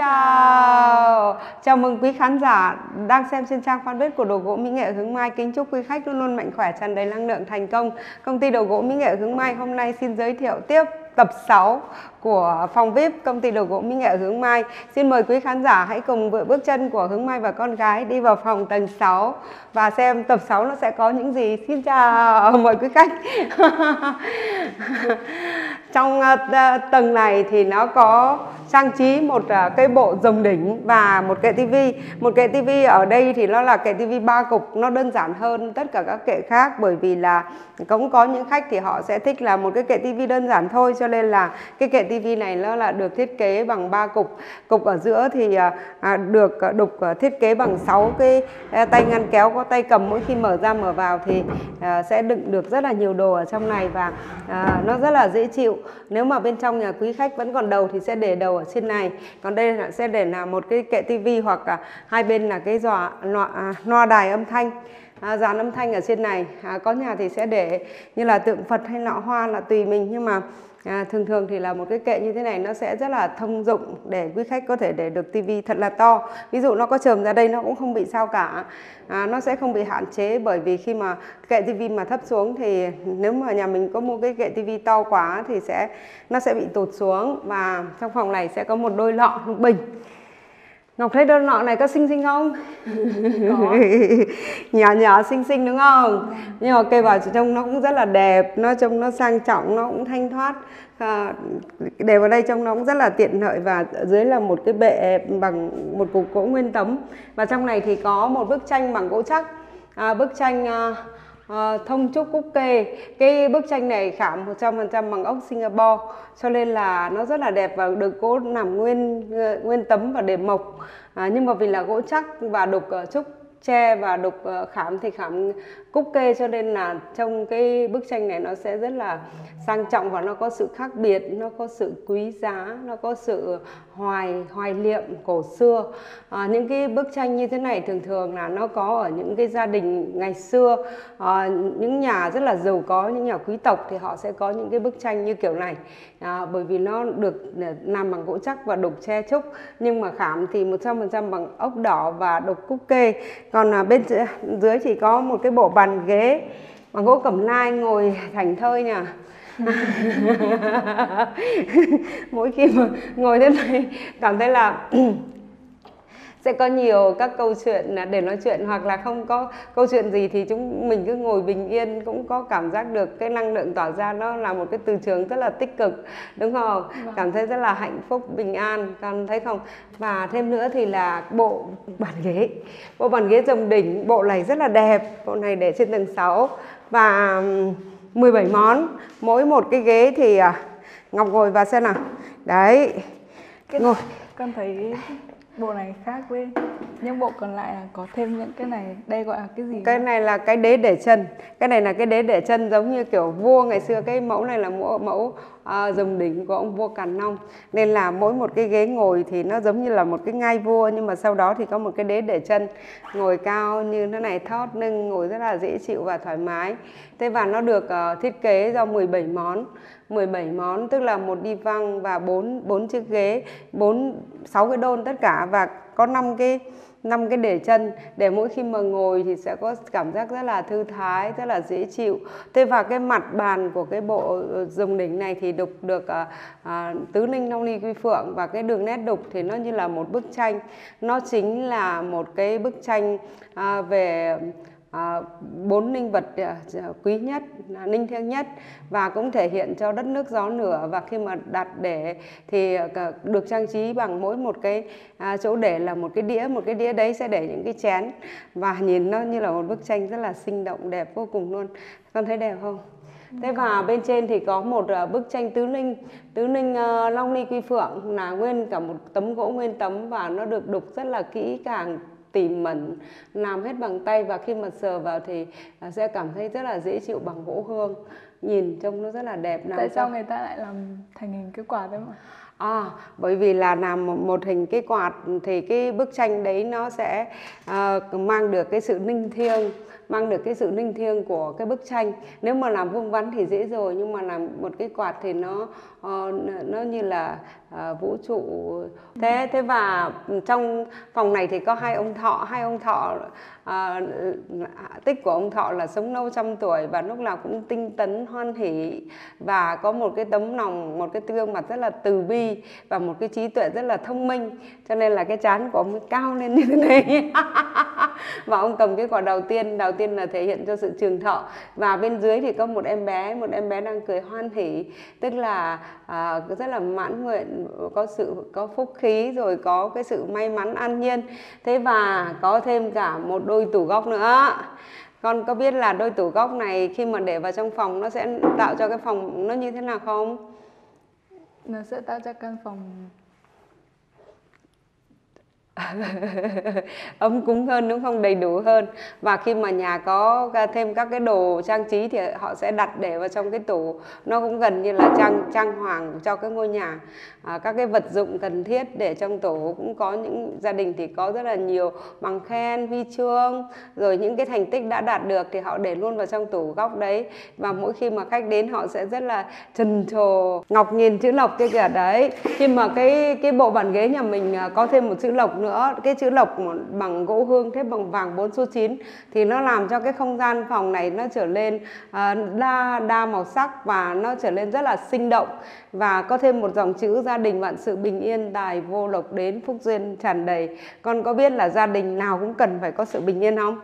chào. Chào mừng quý khán giả đang xem trên trang fanpage của Đồ gỗ Mỹ nghệ Hướng Mai. Kính chúc quý khách luôn luôn mạnh khỏe, tràn đầy năng lượng, thành công. Công ty Đồ gỗ Mỹ nghệ Hướng Mai hôm nay xin giới thiệu tiếp tập 6 của phòng VIP công ty Đồ gỗ Mỹ nghệ Hướng Mai. Xin mời quý khán giả hãy cùng với bước chân của Hướng Mai và con gái đi vào phòng tầng 6 và xem tập 6 nó sẽ có những gì. Xin chào mời quý khách. Trong tầng này thì nó có trang trí một cây bộ rồng đỉnh và một kệ tivi. Một kệ tivi ở đây thì nó là kệ tivi 3 cục, nó đơn giản hơn tất cả các kệ khác, bởi vì là cũng có những khách thì họ sẽ thích là một cái kệ tivi đơn giản thôi, cho nên là cái kệ tivi này nó là được thiết kế bằng 3 cục. Cục ở giữa thì được đục thiết kế bằng 6 cái tay ngăn kéo có tay cầm, mỗi khi mở ra mở vào thì sẽ đựng được rất là nhiều đồ ở trong này và nó rất là dễ chịu. Nếu mà bên trong nhà quý khách vẫn còn đầu thì sẽ để đầu ở trên này, còn đây là sẽ để là một cái kệ tivi, hoặc hai bên là cái loa đài âm thanh, dàn âm thanh ở trên này. Có nhà thì sẽ để như là tượng Phật hay lọ hoa là tùy mình, nhưng mà thường thường thì là một cái kệ như thế này nó sẽ rất là thông dụng để quý khách có thể để được tivi thật là to. Ví dụ nó có chườm ra đây nó cũng không bị sao cả, nó sẽ không bị hạn chế, bởi vì khi mà kệ tivi mà thấp xuống thì nếu mà nhà mình có mua cái kệ tivi to quá thì nó sẽ bị tụt xuống. Và trong phòng này sẽ có một đôi lọ bình. Ngọc thấy đôi lọ này có xinh xinh không? Có. Nhỏ nhỏ xinh xinh đúng không? Nhưng mà cây vào trông nó cũng rất là đẹp, nó trông nó sang trọng, nó cũng thanh thoát. Để vào đây trông nó cũng rất là tiện lợi. Và ở dưới là một cái bệ bằng một cục gỗ nguyên tấm. Và trong này thì có một bức tranh bằng gỗ chắc, bức tranh Thông Trúc Cúc Kê. Cái bức tranh này khảm 100% bằng ốc Singapore, cho nên là nó rất là đẹp và được gỗ làm nguyên tấm và đệm mộc. Nhưng mà vì là gỗ chắc và đục trúc tre và đục khảm thì khảm cúc kê, cho nên là trong cái bức tranh này nó sẽ rất là sang trọng và nó có sự khác biệt, nó có sự quý giá, nó có sự hoài niệm cổ xưa. Những cái bức tranh như thế này thường thường là nó có ở những cái gia đình ngày xưa, những nhà rất là giàu có, những nhà quý tộc thì họ sẽ có những cái bức tranh như kiểu này, bởi vì nó được làm bằng gỗ chắc và đục tre trúc, nhưng mà khảm thì 100% bằng ốc đỏ và đục cúc kê. Còn bên dưới thì có một cái bộ bàn ghế bằng gỗ cẩm nai, ngồi thảnh thơi nha. Mỗi khi mà ngồi thế này cảm thấy là sẽ có nhiều các câu chuyện để nói chuyện, hoặc là không có câu chuyện gì thì mình cứ ngồi bình yên cũng có cảm giác được cái năng lượng tỏa ra, nó là một cái từ trường rất là tích cực, đúng không? Cảm thấy rất là hạnh phúc, bình an, con thấy không? Và thêm nữa thì là bộ bàn ghế rồng đỉnh. Bộ này rất là đẹp, bộ này để trên tầng 6 và 17 món. Mỗi một cái ghế thì Ngọc ngồi vào xem nào. Đấy, ngồi. Con thấy bộ này khác với những bộ còn lại, là có thêm những cái này. Đây gọi là cái gì? Cái này là cái đế để chân. Cái này là cái đế để chân giống như kiểu vua ngày xưa. Cái mẫu này là mẫu rồng đỉnh của ông vua Càn Long. Nên là mỗi một cái ghế ngồi thì nó giống như là một cái ngai vua, nhưng mà sau đó thì có một cái đế để chân, ngồi cao như thế này, thót lưng, ngồi rất là dễ chịu và thoải mái. Thế và nó được thiết kế do 17 món. 17 món tức là một đi văng và 4 chiếc ghế, 6 cái đôn tất cả, và có 5 cái để chân, để mỗi khi mà ngồi thì sẽ có cảm giác rất là thư thái, rất là dễ chịu. Thế và cái mặt bàn của cái bộ rồng đỉnh này thì đục được tứ linh long ly quy phượng, và cái đường nét đục thì nó như là một bức tranh. Nó chính là một cái bức tranh về 4 linh vật quý nhất, linh thiêng nhất, và cũng thể hiện cho đất nước gió lửa. Và khi mà đặt để thì được trang trí bằng mỗi một cái chỗ để là một cái đĩa đấy sẽ để những cái chén, và nhìn nó như là một bức tranh rất là sinh động, đẹp vô cùng luôn. Con thấy đẹp không? Thế và bên trên thì có một bức tranh tứ linh long ly quy phượng, là nguyên cả một tấm gỗ nguyên tấm, và nó được đục rất là kỹ càng, tỉ mẩn, làm hết bằng tay, và khi mà sờ vào thì sẽ cảm thấy rất là dễ chịu, bằng gỗ hương, nhìn trông nó rất là đẹp. Tại sao người ta lại làm thành hình cái quạt đấy mà? Bởi vì là làm một hình cái quạt thì cái bức tranh đấy nó sẽ mang được cái sự linh thiêng mang được cái sự linh thiêng của cái bức tranh. Nếu mà làm vuông vắn thì dễ rồi, nhưng mà làm một cái quạt thì nó như là vũ trụ. Thế và trong phòng này thì có hai ông thọ. Tích của ông thọ là sống lâu trăm tuổi và lúc nào cũng tinh tấn hoan hỷ, và có một cái tấm lòng, một cái gương mặt rất là từ bi và một cái trí tuệ rất là thông minh, cho nên là cái trán của ông mới cao lên như thế này. Và ông cầm cái quả đầu tiên là thể hiện cho sự trường thọ. Và bên dưới thì có một em bé đang cười hoan hỷ, tức là rất là mãn nguyện, có phúc khí, rồi có cái sự may mắn an nhiên. Thế và có thêm cả một đôi tủ góc nữa. Con có biết là đôi tủ góc này khi mà để vào trong phòng nó sẽ tạo cho cái phòng nó như thế nào không? Nó sẽ tạo cho căn phòng ấm cúng hơn, đúng không? Đầy đủ hơn. Và khi mà nhà có thêm các cái đồ trang trí thì họ sẽ đặt để vào trong cái tủ, nó cũng gần như là trang hoàng cho cái ngôi nhà. Các cái vật dụng cần thiết để trong tủ cũng có, những gia đình thì có rất là nhiều bằng khen, huy chương, rồi những cái thành tích đã đạt được thì họ để luôn vào trong tủ góc đấy. Và mỗi khi mà khách đến họ sẽ rất là trần trồ, ngọc nhìn chữ lộc kia kìa đấy. Khi mà cái bộ bàn ghế nhà mình có thêm một chữ lộc nữa, cái chữ lộc bằng gỗ hương thép bằng vàng 4 số 9 thì nó làm cho cái không gian phòng này nó trở lên đa màu sắc và nó trở lên rất là sinh động. Và có thêm một dòng chữ gia đình vạn sự bình yên, tài vô lộc đến, phúc duyên tràn đầy. Con có biết là gia đình nào cũng cần phải có sự bình yên không?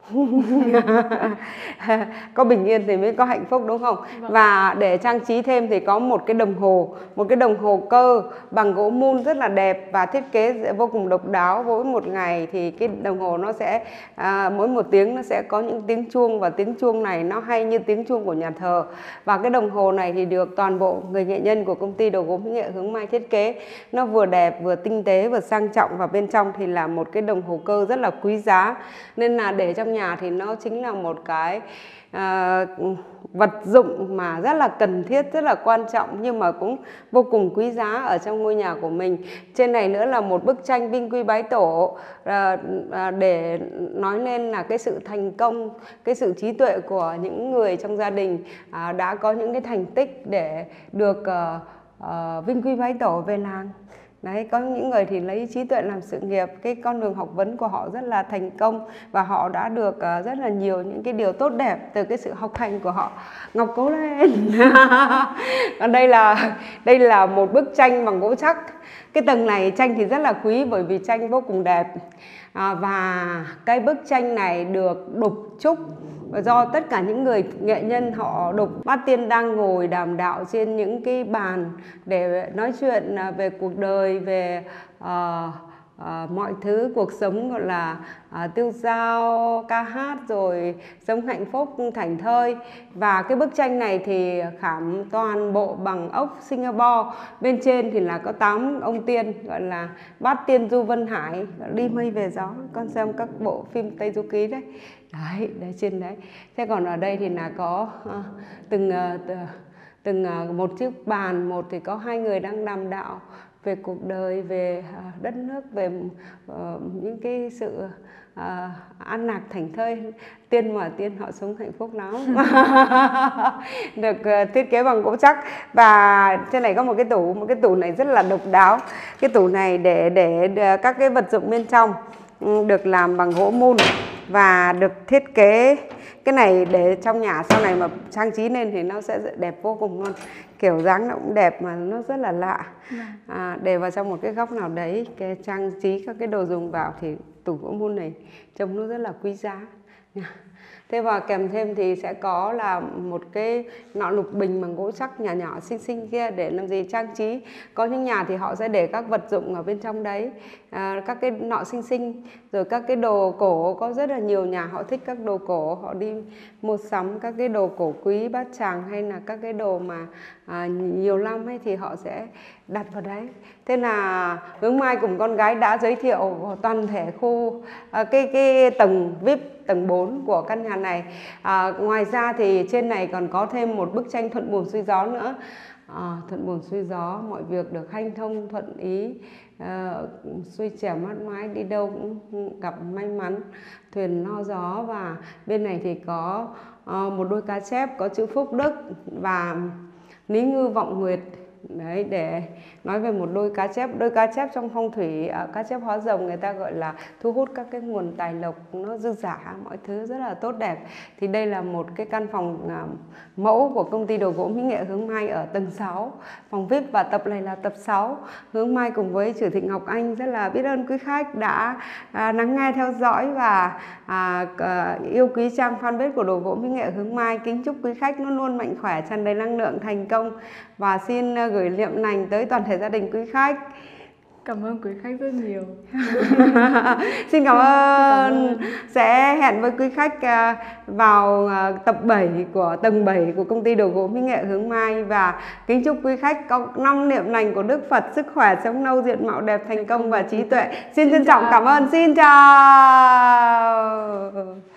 Có bình yên thì mới có hạnh phúc, đúng không? Và để trang trí thêm thì có một cái đồng hồ cơ bằng gỗ mun rất là đẹp và thiết kế vô cùng độc đáo. Mỗi một ngày thì cái đồng hồ nó sẽ mỗi một tiếng nó sẽ có những tiếng chuông, và tiếng chuông này nó hay như tiếng chuông của nhà thờ. Và cái đồng hồ này thì được toàn bộ người nghệ nhân của công ty đồ gốm mỹ nghệ Hướng Mai thiết kế. Nó vừa đẹp, vừa tinh tế, vừa sang trọng, và bên trong thì là một cái đồng hồ cơ rất là quý giá. Nên là để trong nhà thì nó chính là một cái vật dụng mà rất là cần thiết, rất là quan trọng, nhưng mà cũng vô cùng quý giá ở trong ngôi nhà của mình. Trên này nữa là một bức tranh Vinh Quy Bái Tổ, để nói lên là cái sự thành công, cái sự trí tuệ của những người trong gia đình đã có những cái thành tích để được Vinh Quy Bái Tổ về làng. Đấy, có những người thì lấy trí tuệ làm sự nghiệp, cái con đường học vấn của họ rất là thành công và họ đã được rất là nhiều những cái điều tốt đẹp từ cái sự học hành của họ. Ngọc cố lên. Còn đây là một bức tranh bằng gỗ chắc. Cái tầng này tranh thì rất là quý bởi vì tranh vô cùng đẹp. Và cái bức tranh này được đục trúc do tất cả những người nghệ nhân họ đục. Bát Tiên đang ngồi đàm đạo trên những cái bàn để nói chuyện về cuộc đời, về mọi thứ cuộc sống, gọi là tiêu dao, ca hát, rồi sống hạnh phúc thảnh thơi. Và cái bức tranh này thì khảm toàn bộ bằng ốc Singapore. Bên trên thì là có 8 ông tiên, gọi là Bát Tiên Du Vân Hải, đi mây về gió. Con xem các bộ phim Tây Du Ký đấy. Đấy, trên đấy. Thế còn ở đây thì là có từng một chiếc bàn, một thì có 2 người đang đàm đạo về cuộc đời, về đất nước, về những cái sự an lạc thảnh thơi. Tiên họ sống hạnh phúc lắm. Được thiết kế bằng gỗ chắc. Và trên này có một cái tủ này rất là độc đáo. Cái tủ này để các cái vật dụng bên trong được làm bằng gỗ mun và được thiết kế. Cái này để trong nhà sau này mà trang trí lên thì nó sẽ đẹp vô cùng luôn. Kiểu dáng nó cũng đẹp mà nó rất là lạ. Để vào trong một cái góc nào đấy, cái trang trí các cái đồ dùng vào thì tủ gỗ mun này trông nó rất là quý giá. Thế và kèm thêm thì sẽ có là một cái nọ lục bình bằng gỗ chắc nhỏ nhỏ xinh xinh kia để làm gì trang trí. Có những nhà thì họ sẽ để các vật dụng ở bên trong đấy, các cái nọ xinh xinh, rồi các cái đồ cổ. Có rất là nhiều nhà họ thích các đồ cổ, họ đi mua sắm các cái đồ cổ quý bát tràng hay là các cái đồ mà nhiều năm ấy thì họ sẽ đặt vào đấy. Thế là Hướng Mai cùng con gái đã giới thiệu toàn thể khu cái tầng VIP, tầng 4 của căn nhà này. Ngoài ra thì trên này còn có thêm một bức tranh Thuận Buồm Xuôi Gió nữa. thuận buồm xuôi gió, mọi việc được hanh thông thuận ý, xuôi chèo mát mái, đi đâu cũng gặp may mắn, thuyền no gió. Và bên này thì có một đôi cá chép có chữ phúc đức và lý ngư vọng nguyệt. Đấy, để nói về một đôi cá chép. Đôi cá chép trong phong thủy, cá chép hóa rồng người ta gọi là thu hút các cái nguồn tài lộc, nó dư dả, mọi thứ rất là tốt đẹp. Thì đây là một cái căn phòng mẫu của công ty đồ gỗ mỹ nghệ Hướng Mai ở tầng 6, phòng VIP, và tập này là tập 6. Hướng Mai cùng với chủ tịch Ngọc Anh rất là biết ơn quý khách đã lắng nghe, theo dõi và yêu quý trang fanpage của đồ gỗ mỹ nghệ Hướng Mai. Kính chúc quý khách luôn luôn mạnh khỏe, tràn đầy năng lượng, thành công, và xin gửi liệm lành tới toàn thể gia đình quý khách. Cảm ơn quý khách rất nhiều. Xin cảm ơn. Sẽ hẹn với quý khách vào tập 7 của tầng 7 của công ty đồ gỗ mỹ nghệ Hướng Mai. Và kính chúc quý khách có 5 niệm lành của Đức Phật, sức khỏe, sống lâu, diện mạo đẹp, thành công và trí tuệ. Xin trân trọng cảm ơn. Xin chào.